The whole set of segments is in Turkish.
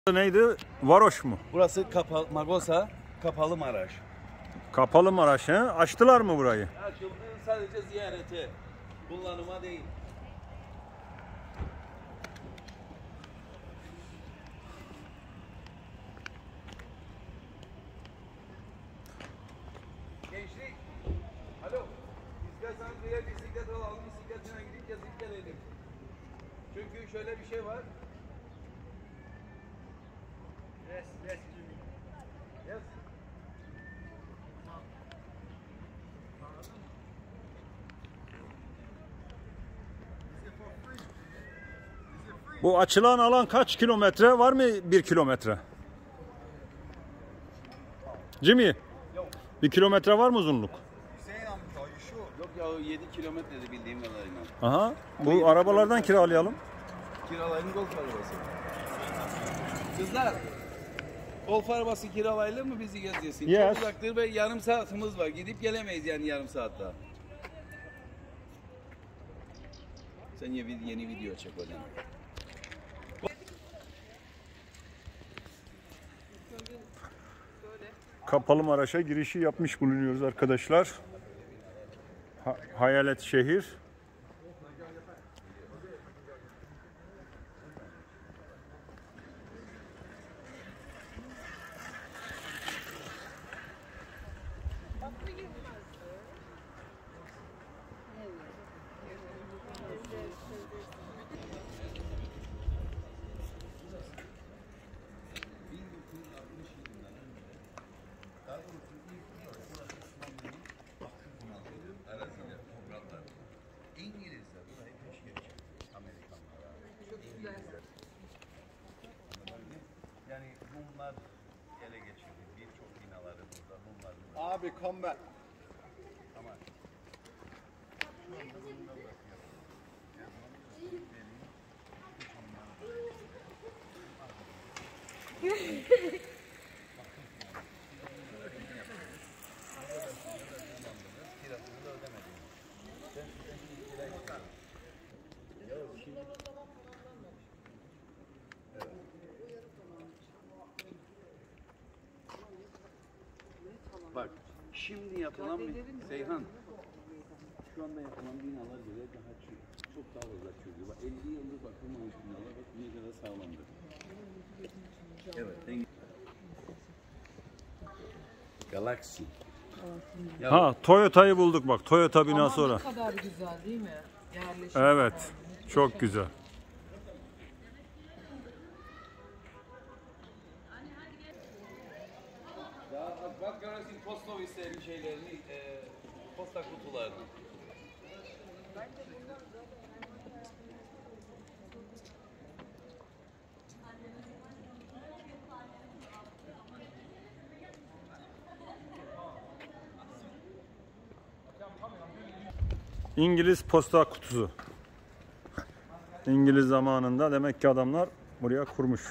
Neydi? Varoş mu? Burası Magosa, Kapalı Maraş. Kapalı Maraş he? Açtılar mı burayı? Açıldı, sadece ziyarete, kullanıma değil. Gençlik, alo, istersen buraya bisiklet alalım, bisikletine gidip gezip gelelim. Çünkü şöyle bir şey var. Yes, Jimmy. Yes. Bu açılan alan kaç kilometre? Var mı 1 kilometre? Jimmy, 1 kilometre var mı uzunluk? Yok ya 7 kilometrede bildiğim kadarıyla. Aha, bu arabalardan kiralayalım. Kiralayın golf arabası. Kızlar, golf arabası kiralayalım mı bizi gezdirsin? Yes. Çok uzaktır ve yarım saatimiz var. Gidip gelemeyiz yani yarım saatte. Sen yeni video çek hocam. Kapalı Maraş'a girişi yapmış bulunuyoruz arkadaşlar. Hayalet şehir. İngilizler burayı peş geçiyor. Amerikanlar. Çok güzel. Yani Rumlar ele geçirdi. Birçok binaları burada. Rumlar. Abi come back. Tamam. Bak şimdi yapılan Seyhan şu anda yapılan binalar göre çok daha fazla çürüyor. Bak 50 yıldır bakılmamış binalar bak ne kadar sağlamdır. Evet. Galaxy. Ha, Toyota'yı bulduk bak. Toyota binası Aman orada. ne kadar güzel değil mi? Yerleşim. Evet. Çok güzel. Ya bak görürsün posta ofislerin şeylerini, posta kutularını. İngiliz posta kutusu. İngiliz zamanında demek ki adamlar buraya kurmuş.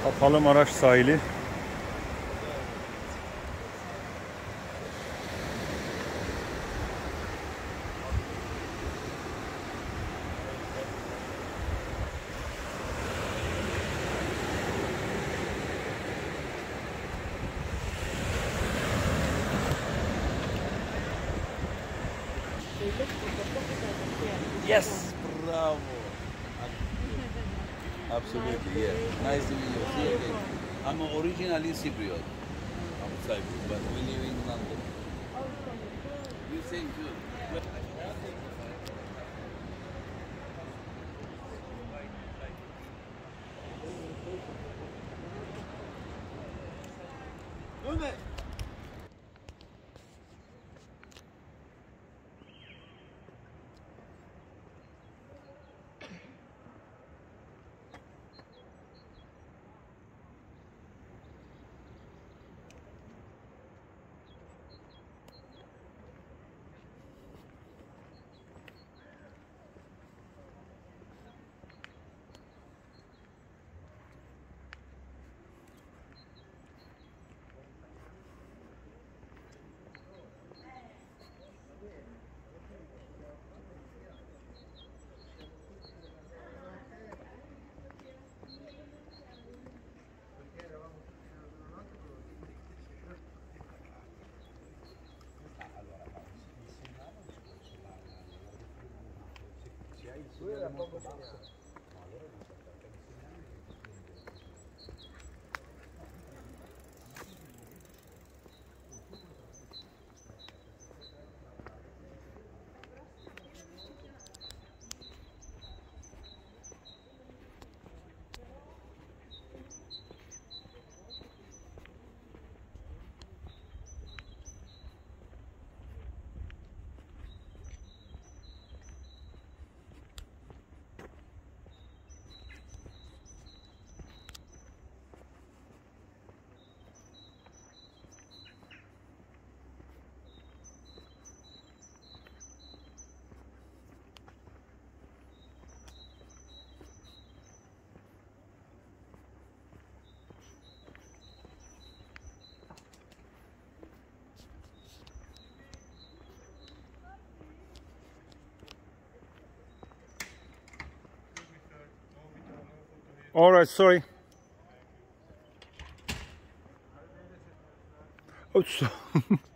Kapalı Maraş sahili. Yes, bravo. Absolutely, yeah. Nice to meet you. See you again. I'm originally Cypriot. I'm Cyprus, but we live in London. You same too. Ömer. All right, sorry. Oh, so